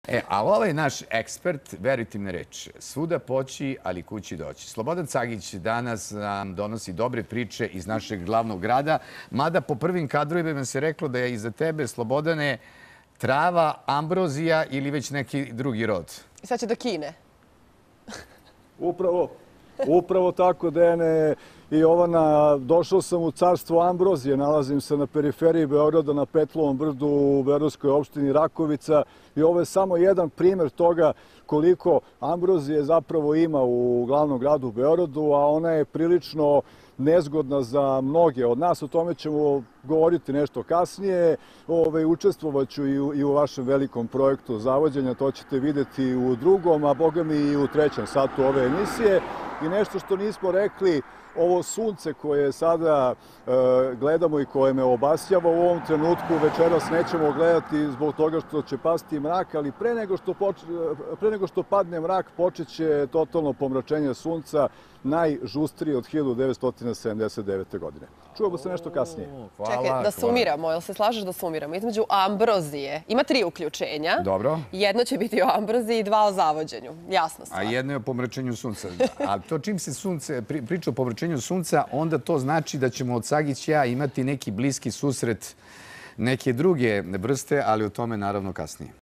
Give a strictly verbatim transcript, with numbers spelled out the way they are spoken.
E, a ovaj naš ekspert, verujte mi na reč, svuda poći, ali kući doći. Slobodan Cagić danas nam donosi dobre priče iz našeg glavnog grada, mada po prvim kadrovima se reklo da je iza tebe, Slobodane, trava, ambrozija ili već neki drugi rod. I sad će do Kine. Upravo, upravo tako, Dejane i Jovana. Došao sam u carstvo ambrozije, nalazim se na periferiji Beograda, na Petlovom brdu u beogradskoj opštini Rakovica i ovo je samo jedan primer toga koliko ambrozije zapravo ima u glavnom gradu Beogradu, a ona je prilično nezgodna za mnoge od nas. O tome ćemo govoriti nešto kasnije. Ove, učestvovaću i u, i u vašem velikom projektu zavođenja. To ćete vidjeti u drugom, a boga mi i u trećem satu ove emisije. I nešto što nismo rekli, ovo sunce koje sada e, gledamo i koje me obasjava u ovom trenutku večeras nećemo gledati zbog toga što će pasti mrak, ali pre nego što, poč... pre nego što padne mrak počet će totalno pomračenje sunca, najžustrije od hiljadu devetsto sedamdeset devete. godine. Čujemo se nešto kasnije. Hvala, Čekaj, da sumiramo, jel se slažeš da sumiramo? Između ambrozije, ima tri uključenja. Dobro. Jedno će biti o ambroziji i dva o zavođenju. Jasno stvar. A jedno je o pomračenju sunca. A to čim se sunce, pri, priča o pomračenju sunca, onda to znači da ćemo od Cagić i ja imati neki bliski susret neke druge vrste, ali o tome naravno kasnije.